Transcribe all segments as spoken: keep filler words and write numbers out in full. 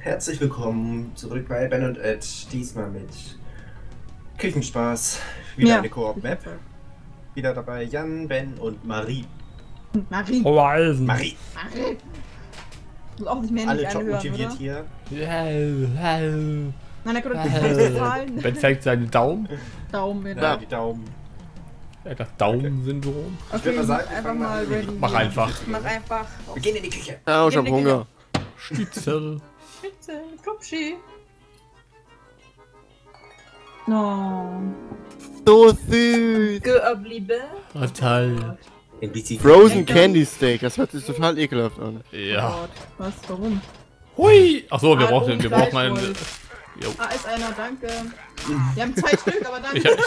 Herzlich willkommen zurück bei Ben und Ed, diesmal mit Küchenspaß, wieder Ja. eine Koop-Map. Wieder dabei Jan, Ben und Marie. Marie. Oh, Alten. Marie! Marie. Du auch nicht mehr Alle nicht top anhören, motiviert oder? hier. Nein, na gut, das ist Zahlen. Ben zeigt seinen Daumen. Daumen in. Ja, die Daumen. Er hat das Daumen-Syndrom. Ich würde mal sagen, wir einfach fangen mal an. ready. Mach einfach. Mach einfach. Wir gehen in die Küche. Ja, ich hab Genau. Hunger. Schnitzel. Spitze, Klopschi. No. So süß. Geblieben. Total. In die Küche. Frozen Candy Steak, das hört sich total ekelhaft an. Ja. Gott. Was? Warum? Hui. Achso, wir Ah, brauchen, oh, wir brauchen einen. Fleischwolf. Jo. Ah, ist einer, danke. Wir haben zwei Stück, aber danke. Ich hab,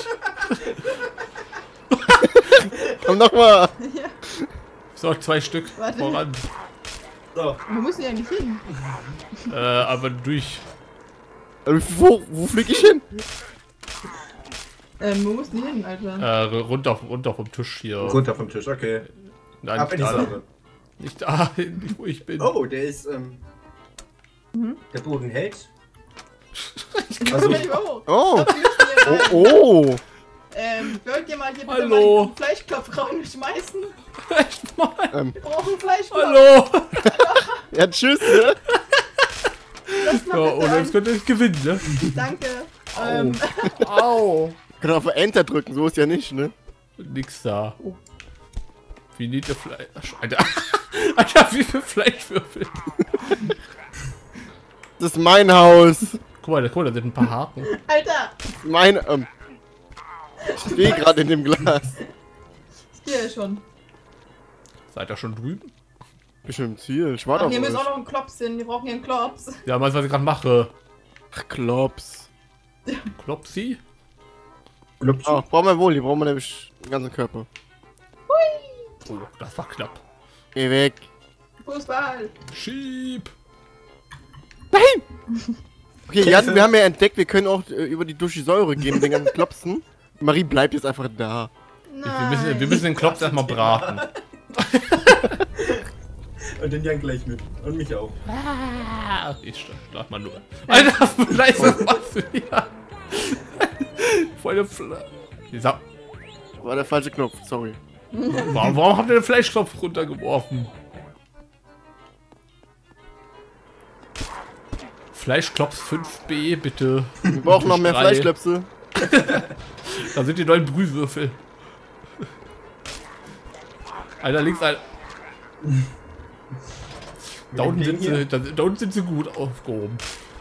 Komm nochmal! Ja. so, zwei Stück. Warte. Voran. So, Wo müssen wir eigentlich hin? Äh, aber durch. Äh, Wo, wo flieg ich hin? Ähm, wo müssen wir hin, Alter? Äh, runter, runter vom Tisch hier. runter vom Tisch, okay. Nein, Ab in die nicht da. Sonne. Nicht da, nicht wo ich bin. Oh, der ist, ähm... Mhm. Der Boden hält. Ich also- kann nicht mehr hoch. Oh! Wir müssen hier rein. Oh, oh! Ähm, wollt ihr mal hier bitte Hallo. mal den Fleischklopf reinschmeißen? Echt mal. Ähm, Wir brauchen Fleischklopf. Hallo. ja, tschüss, ne? Lass mal Ja, bitte und an. jetzt könnt ihr gewinnen, ne? Danke. Ähm, Au. Kann auf Enter drücken, so ist ja nicht, ne? Nix da. Wie niedliche Fleisch. Alter. Alter, wie viel Fleischwürfel. Das ist mein Haus! Guck mal, da, guck mal, da sind ein paar Haken. Alter, Mein, ähm... Ich stehe gerade in dem Glas. ich gehe schon. Seid ihr schon drüben? Ich bin schon im Ziel, ich warte Ach, auf hier müssen auch euch. noch einen Klops hin. Wir brauchen hier einen Klops. Ja, weißt du, was ich gerade mache? Ach, Klops. Klopsi? Ah, brauchen wir wohl, die brauchen wir nämlich den ganzen Körper. Oh, das war knapp. Geh weg. Fußball. Schieb. Okay, Jan, wir haben ja entdeckt, wir können auch äh, über die durch die Säure gehen mit den ganzen Klopsen. Marie bleibt jetzt einfach da. Nein. Wir müssen, wir müssen den Klops erstmal braten. Und den Jan gleich mit. Und mich auch. Ah, ich start mal nur. Alter, vielleicht was machst du hier? Voll Fle Dieser, War der falsche Knopf, sorry. warum, warum habt ihr den Fleischklopf runtergeworfen? Fleischklops fünf B, bitte. Wir brauchen noch mehr Drei. Fleischklöpse. Da sind die neuen Brühwürfel. Alter, links ein. Da unten, sind sie, da, da unten sind sie gut aufgehoben.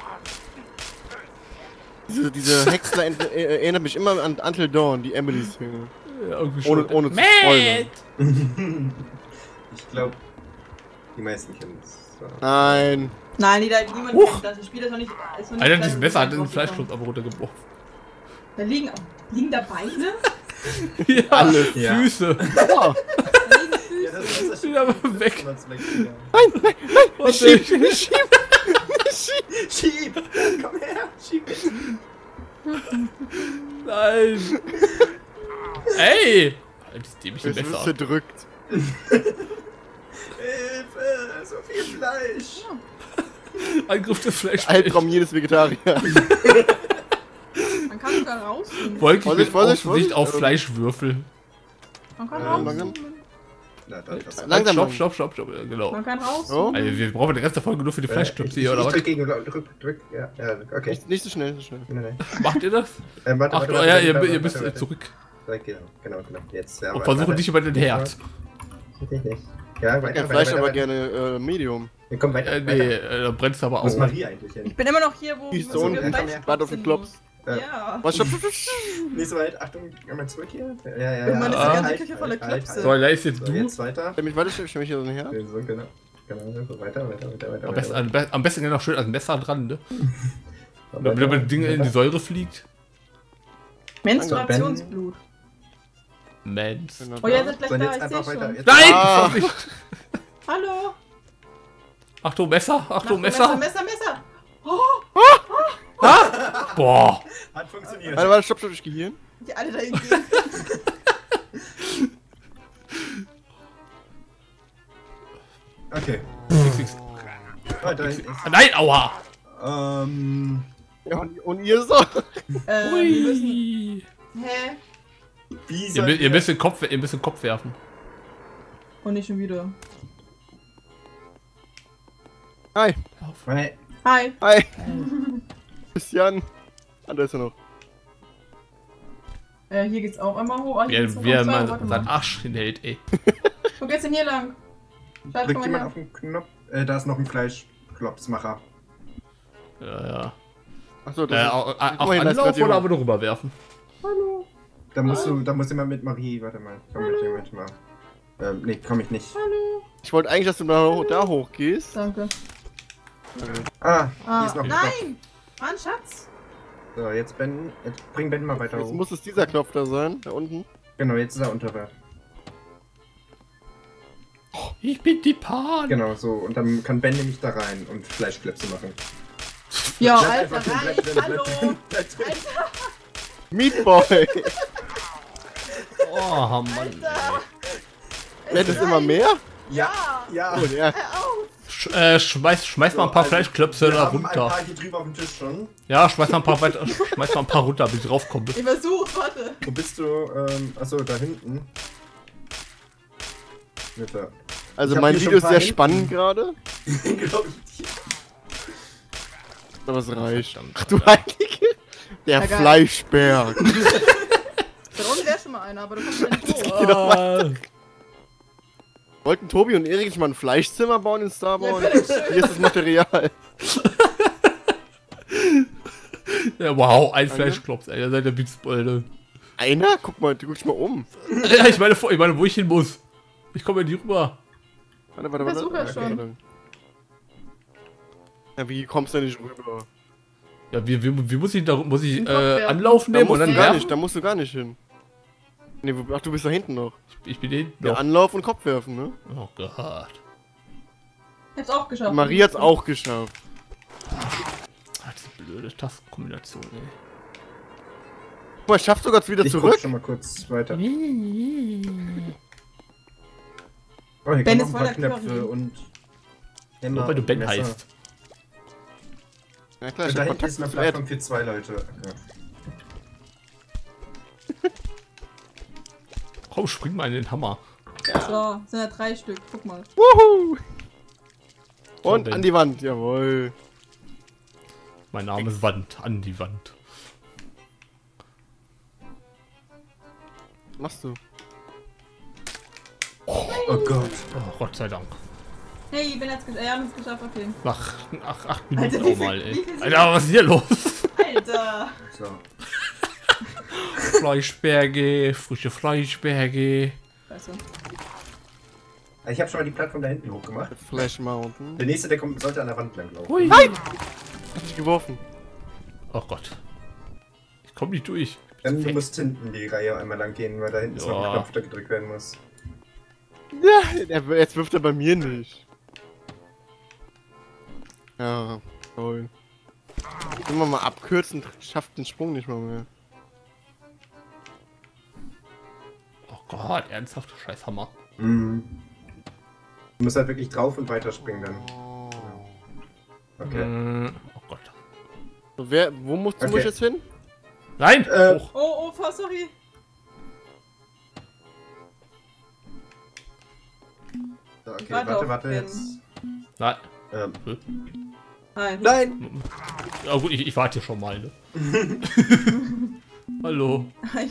Diese, diese Hexe ent- äh, erinnert mich immer an Until Dawn, die Emily-Szene. Ja, irgendwie Ohne, schon. ohne zu Matt! spoilern. Ich glaube, die meisten kennen es. Nein. Nein, die da, niemand Huch. kennt das. Das Spiel ist noch nicht. Ist noch nicht Alter, fertig das Messer hat den rausgekommen. Fleischklopf aber runtergeworfen. Da liegen, liegen da Beine? Ja, Alles. Ja. Füße. Oh, Da liegen Ja, Füße. das ist das Sind aber weg. Was schieb, denn? schieb, schieb. Schieb! Komm her! Schieb! Nein. Ey. Das dämliche Es ist Messer. zerdrückt. Hilfe! So viel Fleisch! Angriff des Fleisch. Albtraum jedes Vegetarier. Man kann sogar rauszoomen. Wolke Vorsicht, mit Vorsicht, Aussicht Vorsicht. auf Fleischwürfel. Man kann Äh, rauszoomen. Na, dann das. Langsam, Stopp, Mann. stopp, stopp, stopp. Ja, genau. Man kann Oh. rauszoomen. Also, wir brauchen die ganze Folge nur für die Fleischklöpse hier, oder ich was? drück gegen, drück, drück, ja, ja, okay. Nicht, nicht so schnell, nicht so schnell. Nein, nein. Macht ihr das? Ähm, warte, Ach, warte, ja, warte, ja, warte, ihr, warte, ihr warte, müsst warte. zurück. Genau, genau, genau. Jetzt, ja, Und warte, versuchen warte. nicht über den Herd. Richtig nicht. Ja, Ich weiter, hätte weiter, Fleisch weiter, aber weiter. gerne äh, Medium. Ja, komm, weiter, Äh, nee, weiter. äh, da brennt's aber Wo ist auch. Marie eigentlich hin? Ich bin immer noch hier, wo Die ist wo so wir unten. Fleischklopf Warte auf den sind. Klops. Ja. Was? Stopp, stopp, stopp. Nicht so weit, Achtung, einmal zurück hier. Ja, ja, ja. Irgendwann ist die ganze Halt, Küche halt, voller halt, Klöpse. halt. So, da ist jetzt So, du. jetzt weiter. Stell mich weiter, stell mich hier so her. So, genau. Genau, so, weiter, weiter, weiter, weiter. Am besten, am be- am besten noch schön als Messer dran, ne? weiter. Damit das Ding in die Säure fliegt. Menstruationsblut. Mens. Genau Oh, ihr da. seid gleich So, und da, jetzt ich einfach seh weiter. schon. Jetzt Nein! Ah. Vorsicht. Hallo. Achtung, Messer! Achtung, Messer, Messer! Messer, Messer. Oh, Boah! hat funktioniert. Warte, warte, stopp, stopp, ich geh hier hin. die alle da hingehen. Okay. X, X. Weiter. Nein, aua! Ähm. Ja, und, und ihr so? Äh, wir müssen... Ui. Hä? Wie Ihr, soll mü- ihr müsst den Kopf, ihr müsst den Kopf werfen. Und nicht schon wieder. Hi. Hey, Hi. Hi. Christian. Ah, da ist er noch. Äh, hier geht's auch einmal hoch. Ah, hier geht's Wie, noch wie er zwei. mal Warte seinen mal. Arsch hinhält, ey. Wo geht's denn hier lang? Schalt, drückt komm mal jemand her. auf den Knopf? Äh, da ist noch ein Fleischklopsmacher. Ja, ja. Achso, Äh, das au- ist... au- Guck auf mal, hier, da ist grad Anlauf oder jemand. aber nur rüberwerfen? Hallo. Da musst du, da muss jemand mit Marie, warte mal. Komm mit jemand mal. Ähm, nee, komm ich nicht. Hallo. Ich wollte eigentlich, dass du da, hoch, da hochgehst. Danke. Ah, hier Ah, ist noch ein Knopf. nein! Mann, Schatz! So, jetzt Ben, jetzt bring Ben mal weiter Jetzt hoch. muss es dieser Knopf da sein, da unten. Genau, jetzt ist er unter Wert. Ich bin die Pan. Genau, so. Und dann kann Ben nämlich da rein und Fleischklöpse machen. Ja, Bleib Alter, einfach drin, rein! bleib drin, Hallo! bleib drin, bleib drin. Alter! Meatboy! Oh, Mann. Alter! Wird es immer mehr? Ja, ja. Oh, ja. Hör auf! Sch äh, schmeiß, schmeiß mal ein paar also, Fleischklöpse wir da haben ein runter. paar hier drüber auf dem Tisch schon. Ja, schmeiß mal ein paar weiter, schmeiß mal ein paar runter, bis ich draufkomme. Ich versuch's, warte! Wo bist du? Ähm, achso, da hinten. Bitte. Also Ich hab mein hier schon Video ist ein sehr paar spannend gerade. Glaub ich. Aber es reicht. Verdammt. Ach du Heilige! Der Ja, geil. Fleischberg. Da unten wäre schon mal einer, aber du kommst ja nicht hoch. Geh doch Ah, Wollten Tobi und Erik nicht mal ein Fleischzimmer bauen in Star Ja, Wars? bitteschön. Hier ist das Material. ja, wow, ein Fleischklops, ey, ihr seid der Witzbolde. Einer? Guck mal, guck dich mal um. Ja, ich meine, vor- ich meine, wo ich hin muss. Ich komme ja nicht rüber. Warte, warte, warte. Versuch ja Okay, schon. warte. Ja, wie kommst du denn nicht rüber? Ja, wie, wie, wie muss ich da, muss ich Den Kopf äh, werfen. Anlauf Da nehmen und musst dann du gar werfen? nicht, da musst du gar nicht hin. Nee, wo, ach, du bist da hinten noch. Ich bin hinten Ja, noch. Anlauf und Kopf werfen, ne? Oh Gott. Ich hab's auch geschafft. Marie hat's auch geschafft. Ah, diese blöde Tastenkombination, ey. Guck mal, schaffst du sogar wieder Ich guck zurück? schon mal kurz weiter. Oh, Ben hier kommen ist noch ein paar voller Knöpfe Curry. und Hämmer Nur weil du und Ben Messer. heißt. Ja klar, ich Da hab hinten Kontakt ist eine zu Ed. Plattform für zwei Leute. Ja. Komm, spring mal in den Hammer. So, sind ja drei Stück, guck mal. Wuhu! Und Ben. an die Wand, jawohl. Mein Name ist Wand, an die Wand. Was machst du? Oh Gott. Oh, Gott sei Dank. Hey, Ben hat's geschafft. Ja, haben es geschafft, okay. Nach ach, acht Minuten Alter, wie auch viel- mal, wie ey. viel sind- Alter, was ist hier los? Alter! So. Fleischberge, frische Fleischberge. Scheiße. Ich habe schon mal die Plattform da hinten hochgemacht. Flash Mountain. Der nächste, der kommt, sollte an der Wand lang laufen. Hui. Hab ich geworfen. Oh Gott. Ich komm nicht durch. Dann du musst hinten die Reihe einmal lang gehen, weil da hinten ist noch Ja. ein Knopf, der gedrückt werden muss. Ja, der, jetzt wirft er bei mir nicht. Ja, toll. Wenn man mal abkürzen, schafft den Sprung nicht mal mehr. Oh Gott, ernsthaft, scheiß Hammer. Mhm. Du musst halt wirklich drauf und weiterspringen dann. Okay. Mm, oh Gott. So, wer, wo muss, Okay. muss ich jetzt hin? Nein! Äh, Hoch. Oh, oh, fahr, sorry. So, okay, Warte warte, auf warte, Ben. jetzt. Nein. Ähm, Hm? Hi. nein! Ja gut, ich, ich warte hier schon mal, ne? Hallo. Hi.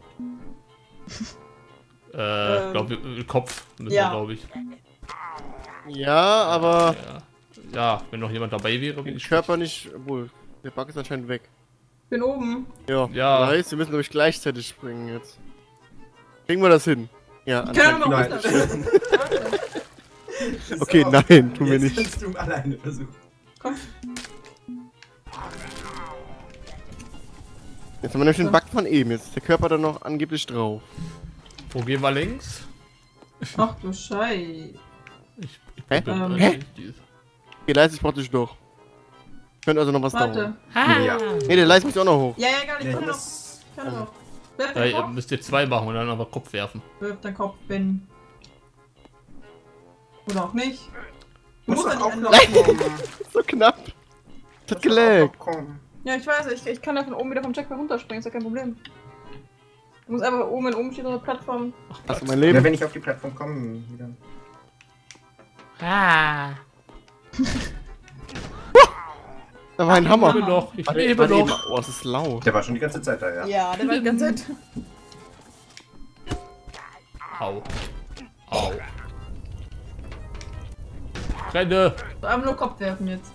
Äh, Ähm. glaub, äh, Kopf müssen Ja. wir, glaube ich. Ja, aber Ja. ja, wenn noch jemand dabei wäre, bin den ich Körper nicht. Obwohl, der Bug ist anscheinend weg. Bin oben. Ja, Ja. Nice, wir müssen glaube ich gleichzeitig springen jetzt. Kriegen wir das hin? Ja, Ich kann aber Nein. noch runter. Warte. Okay, So, nein, tun wir jetzt nicht. kannst du alleine versuchen. Komm. Jetzt haben wir nämlich den Bug von eben. Jetzt ist der Körper dann noch angeblich drauf. Wo gehen wir links? Ach du Scheiße. Ich, ich Hä? bin Ähm. äh, dieses- Okay, leise ich brauch dich doch. Könnte also noch was Warte. dauern. Ja. Ne, der leise mich auch noch hoch. Ja, ja, gar nicht. Ja, Ich ich kann noch. muss... Ich kann noch. Wirf Ja, deinen ihr Kopf. müsst ihr zwei machen und dann aber Kopf werfen. Wirf deinen Kopf, Ben. Oder auch nicht. Du Muss musst doch doch auch nicht noch anlaufen. kommen. So knapp. Das hat gelaggt. Ja, ich weiß, ich, ich kann da von oben wieder vom Checkpoint runterspringen, ist ja kein Problem. Du musst einfach oben, wenn oben steht eine Plattform. Ach, Das ist Platz. mein Leben. Ja, wenn ich auf die Plattform komme, wieder. Ah. Da war ein Hammer. Ich lebe noch, ich Warte, lebe warte noch. eben. Oh, das ist laut. Der war schon die ganze Zeit da, ja. Ja, der war die ganze Zeit. Au. Au. Renne. So, einfach nur Kopf werfen jetzt.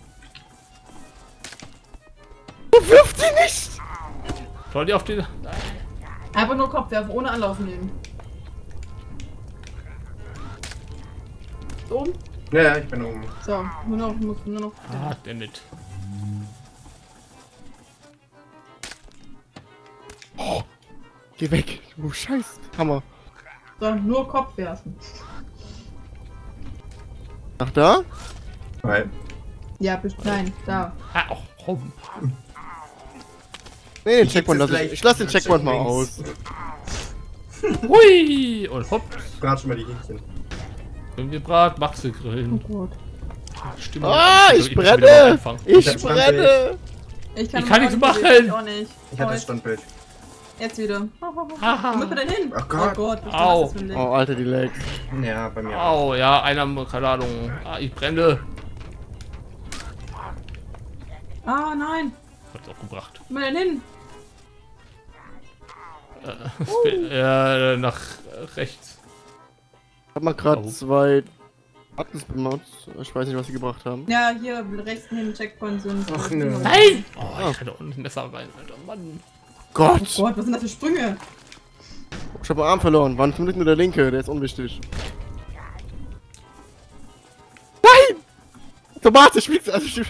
Wirf die nicht! Schau dir auf den... Einfach nur Kopf werfen, ohne Anlauf nehmen. So oben? Ja, ja, ich bin oben. So, nur noch, muss nur noch. Ah, der nicht. Oh, geh weg. Du Scheiß. Hammer. So, nur Kopf werfen. Nach da? Weil. Ja, bis, nein, da. Ah, oh, komm. Nee, den Ich Checkpoint jetzt lass ich. gleich Ich lass den Checkpoint mal links. aus. Hui! Und hopp. Brat schon mal die Hähnchen. Wenn wir Brat, Maxel grillen. Oh Gott. Stimmt. Ah, Also, ich muss wieder mal brenne! anfangen. Ich hab brenne! Ich kann, Ich kann auch nichts nicht machen. bewegen, Ich auch nicht. Ich hatte Oh, das Standbild. Jetzt wieder. Wo Haha. müssen wir denn hin? Ach Gott. Oh Gott, was Au. ist das für ein Leben? Oh, Alter, die Legs. Ja, bei mir. auch. Au, ja, einer, keine Ahnung. Ah, ich brenne. Ah, nein. Hat's auch gebracht. Wo müssen wir denn hin? Äh, ja, nach rechts. Ich hab mal gerade Oh. zwei Buttons benutzt. Ich weiß nicht, was sie gebracht haben. Ja, hier rechts neben dem Checkpoint sind. Ach, nö. Nein! Oh, ich hatte auch ein Messer rein, Alter. Mann. Gott! Oh Gott, was sind das für Sprünge? Ich hab meinen Arm verloren. War zum Glück nur der linke, der ist unwichtig. Nein! Tomate, spielst also spielst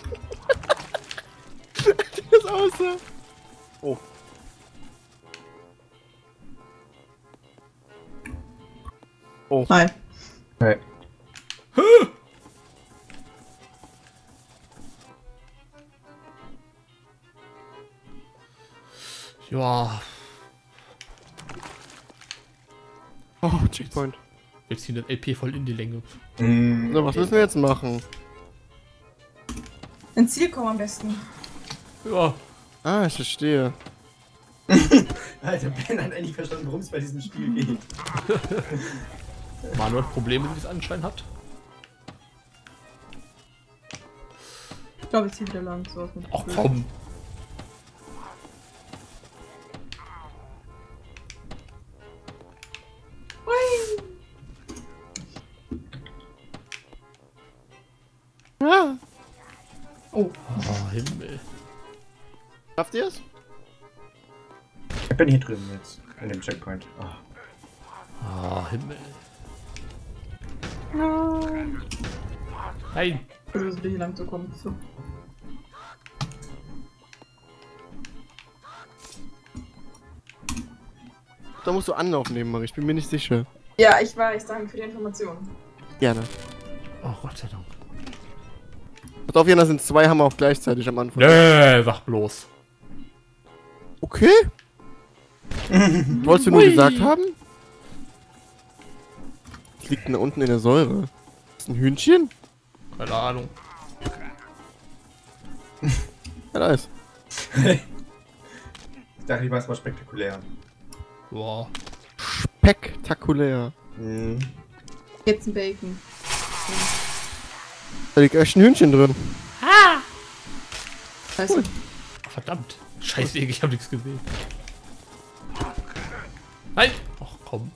Das ist aus. Oh. Oh. Hi. Hey. Ja, Oh, Checkpoint. wir ziehen das L P voll in die Länge. Mm, So, was müssen wir jetzt machen? Ins Ziel kommen am besten. Ja, Ah, ich verstehe. Alter, Ben hat eigentlich verstanden, worum es bei diesem Spiel geht. Manuel hat Probleme, wie es anscheinend hat. Ich glaube, ich ziehe wieder lang. So, Ach komm. Ah. Oh, Oh, Himmel. Schafft ihr es? Ich bin hier drüben jetzt, in dem Checkpoint. Oh. Oh, Himmel. nein. Nein. Ich versuche wieder hier lang zu kommen. So. Da musst du Anlauf nehmen, Marie. Ich bin mir nicht sicher. Ja, ich weiß. Danke für die Information. Gerne. Oh, Gott sei Dank. Pass auf, Jana, sind zwei Hammer auch gleichzeitig am Anfang. Nee, sag bloß. Okay. Wolltest du nur Hui. gesagt haben? Was liegt denn da unten in der Säure? Ist das ein Hühnchen? Keine Ahnung. Ja, da ist. Ich dachte, ich war es mal spektakulär. Boah. Spektakulär. Mhm. Jetzt ein Bacon. Da liegt echt ein Hühnchen drin. Weißt du? Verdammt. Scheiße, ich hab nichts gesehen. Nein. Ach komm.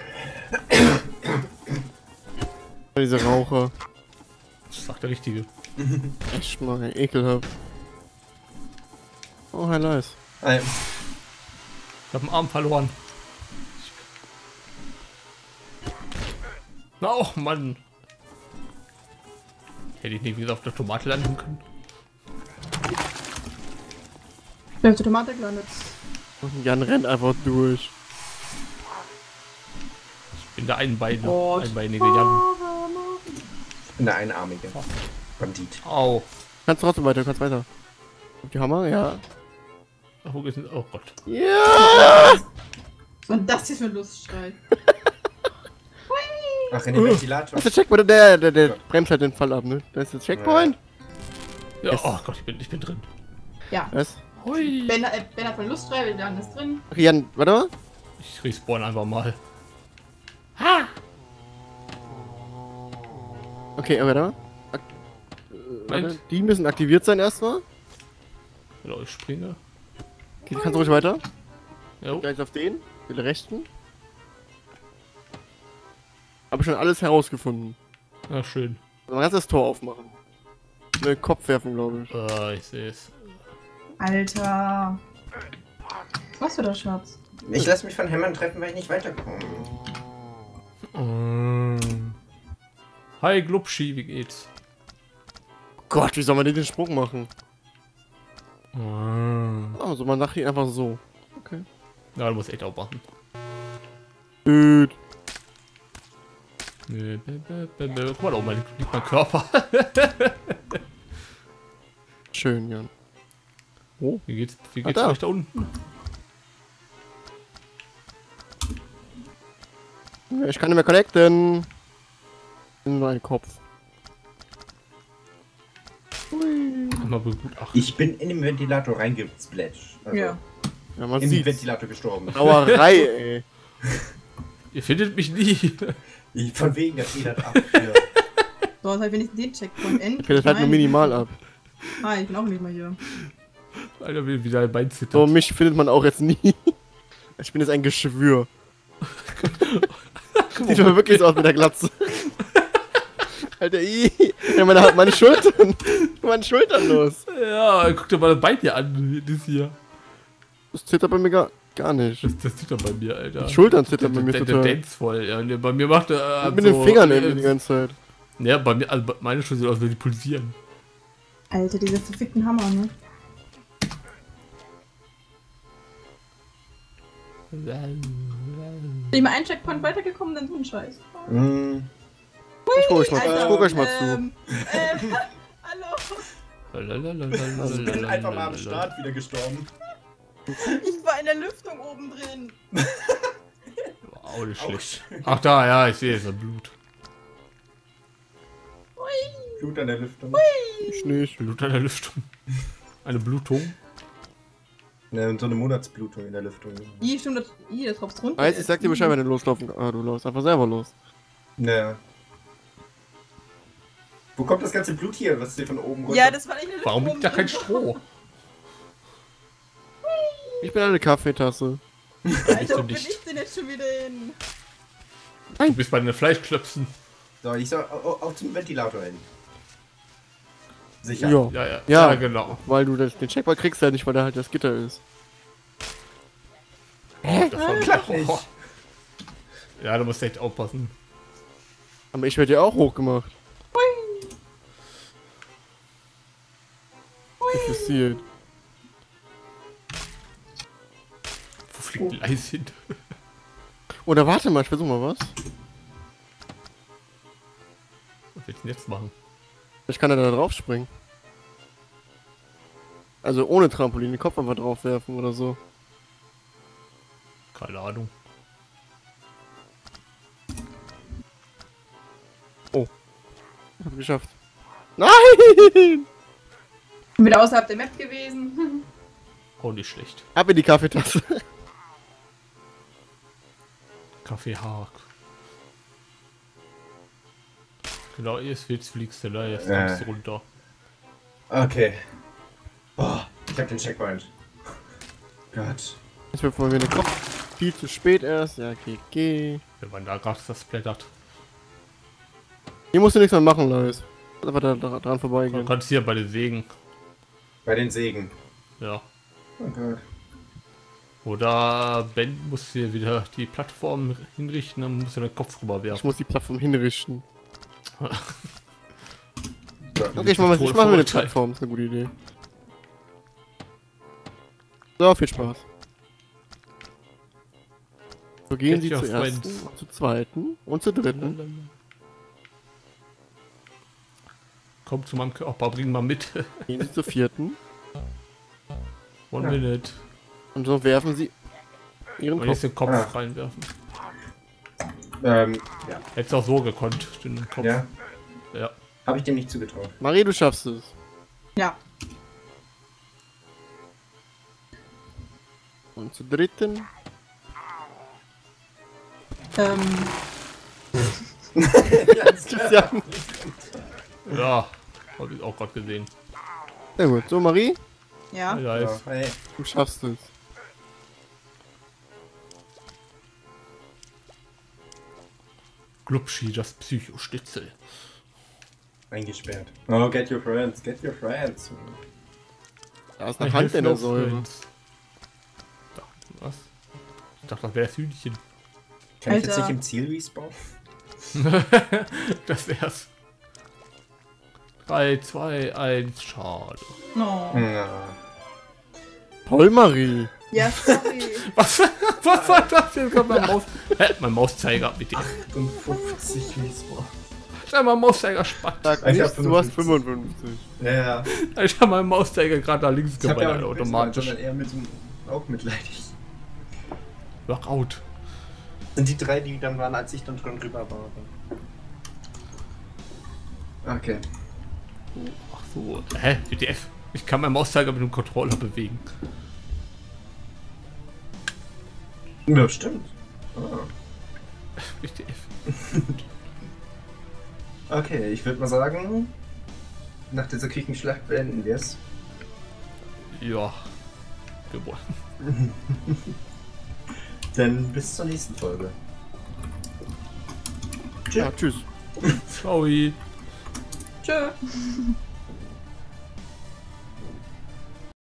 Diese Raucher. Das sagt der Richtige. Echt mal ekelhaft. Oh, hi, nice. Ein. Ich hab einen Arm verloren. Na, och, Mann. Hätte ich nicht wieder auf der Tomate landen können. Ich bin auf der Tomate gelandet. Und Jan rennt einfach durch. Ich bin der Einbeine, Gott. einbeinige Jan. Ich bin der einarmige Bandit. Au. Kannst trotzdem weiter, kannst weiter. Auf die Hammer? Ja. Ach, wo geht's denn? Oh Gott. Ja! Was war denn das hier für ein Lustschrei? Ach, in den Ventilator. Das ist der Checkpoint, der, der, der bremst halt den Fall ab, ne? Da ist der Checkpoint. Ja, Yes. oh Gott, ich bin, ich bin drin. Ja. Was? Hui. Ben, äh, ben hat von Lust frei, Jan ist drin. Ach, Jan, warte mal. Ich respawn einfach mal. Ha! Okay, warte mal. Ak äh, warte. Moment. Die müssen aktiviert sein erstmal. Genau, ich springe. Okay, kannst du ruhig weiter. Jo. Gleich auf den. Den rechten. Habe schon alles herausgefunden. Na schön. Man kann das Tor aufmachen. Nur den Kopf werfen, glaube ich. Äh, ich sehe es. Alter. Was für der Schatz? Ich lasse mich von Hämmern treffen, weil ich nicht weiterkomme. Mm. Hi Glubschi, wie geht's? Gott, wie soll man denn den Sprung machen? Mm. Oh, so man nachher einfach so. Okay. Ja, du musst echt auch machen. Dude. Guck mal, da oben liegt mein Körper. Schön, Jan. Oh. Wie geht's, wie geht's Ah, da. euch da unten? Ich kann nicht mehr connecten. In meinen Kopf. Mal begutachten. Ich bin in den Ventilator reingesplatscht. Also Ja. Ja, man in den sieht. Ventilator gestorben. Sauerei, ey. Ihr findet mich nie. Ich, von wegen, das geht halt ab. Ja. So, jetzt halt wenigstens den Checkpoint. Endlich. Ich fällt das halt nur Nein. minimal ab. Ah, ich bin auch nicht mal hier. Alter, wie wieder ein Bein zittert. So, mich findet man auch jetzt nie. Ich bin jetzt ein Geschwür. Sieht aber wirklich so aus mit der Glatze. Alter, ii. Ja, meine, meine Schultern. Meine Schultern los. Ja, guck dir mal das Bein hier an. Das hier. Das zittert bei mir gar, gar nicht. Das, das zittert bei mir, Alter. Die Schultern zittern bei mir der, der, total. der Dance voll. Ja, ne, bei mir macht er. Äh, Mit so, den Fingern äh, irgendwie die ganze Zeit. Ja, bei mir, also bei- meine Schultern sieht aus, wenn die pulsieren. Alter, diese verfickten Hammer, ne? Bin ich mal einen Checkpoint weitergekommen, dann so ein Scheiß. Mm, Ich guck euch mal, Alter, ich guck euch mal ähm, Ähm, hallo. also ich bin einfach mal am Start wieder gestorben. Ich war in der Lüftung oben drin. Auch nicht schlecht. Ach da, ja, ich sehe es, das Blut. Blut an der Lüftung. Ich nicht. Blut an der Lüftung. Eine Blutung. Ne, so eine Monatsblutung in der Lüftung. Ih, stimmt, das, ih, das tropft runter. Weiß, ich sag dir Bescheid, wenn du loslaufen kannst. Ah, du läufst einfach selber los. Ne. Wo kommt das ganze Blut hier, was dir von oben runter? Ja, das war nicht eine Lüftung. Warum liegt da oben kein drin. Stroh? Ich bin eine Kaffeetasse. Alter, wo du bin nicht. ich denn jetzt schon wieder hin? Du bist bei den Fleischklöpsen. So, ich soll au- au- auf zum Ventilator hin. Sicher. Ja. Ja, ja. Ja. Ja, genau. Weil du das, den Checkpoint kriegst ja nicht, weil da halt das Gitter ist. Das war Klappt nicht. Ja, du musst echt aufpassen. Aber ich werde ja auch hochgemacht. Was passiert? Wo fliegt die Eis hin? Oder warte mal, ich versuch mal was. Was willst du denn jetzt machen? Ich kann ja da drauf springen. Also ohne Trampolin, den Kopf einfach drauf werfen oder so. Keine Ahnung. Ich hab's geschafft. Nein! Bin wieder außerhalb der Map gewesen. Auch nicht schlecht. Ab in die Kaffeetasse. Kaffeehag. Genau, jetzt, jetzt fliegst du da, jetzt Äh. kommst du runter. Okay. Boah, ich hab den Checkpoint. Gott. Jetzt wird von mir der Kopf viel zu spät erst. Ja, okay, okay. Wenn man da gerade das blättert. Hier musst du nichts mehr machen, Leute. Einfach da, da dran Man vorbeigehen. kann es hier bei den Sägen. Bei den Sägen. Ja. Oh Gott. Oder Ben muss hier wieder die Plattform hinrichten, dann muss er den Kopf rüber Ich werfen. muss die Plattform hinrichten. So. Okay, ich mach, mal, ich mach mir eine Plattform, ist eine gute Idee. So, viel Spaß. So gehen Get sie your zur ersten, friends. zur zweiten und zur dritten. Komm zu meinem Körper, bring mal mit. Gehen sie zur vierten. One Ja. minute. Und so werfen sie ihren Und jetzt Kopf. den Kopf Ah. reinwerfen. Ähm, ja. Hättest auch so gekonnt, den Kopf. Ja. Ja. Habe ich dem nicht zugetraut. Marie, du schaffst es. Ja. Und zu dritten. Ähm. Christian. Ja, hab ich auch gerade gesehen. Sehr gut. So, Marie, Ja. Da Ja, ist hey. du schaffst es. Glubschi, das Psycho-Schnitzel. Eingesperrt. Oh, get your friends, get your friends. Da ist eine Hand in der Säure. Da, was? Ich dachte, das wäre das Hühnchen. Kann ich jetzt Alter. nicht im Ziel respawnen? Das wär's. drei, zwei, eins, schade. No. Ja. Toll, Marie. Ja, sorry. Was, was war das jetzt? Kommt mein Maus. Hä? Mein Mauszeiger, bitte. achtundfünfzig Respawn. Alter, mein Mauszeiger spackt. Sag Ich nichts, hab du hast fünfundfünfzig. fünfundfünfzig. Ja, ja. Alter, mein Mauszeiger gerade nach links Ich hab ja auch gewandert, nicht Respawn, automatisch. sondern eher mit dem auch mitleidig. Lockout. Sind die drei, die dann waren, als ich dann schon drüber war. Okay. Ach so. Hä? W T F? Ich kann meinen Mauszeiger mit dem Controller bewegen. Ja, stimmt. Ah. W T F. Okay, ich würde mal sagen, nach dieser Küchenschlacht beenden wir es. Ja. Gewonnen. Dann bis zur nächsten Folge. Ja, tschüss. Ciao. Tschö.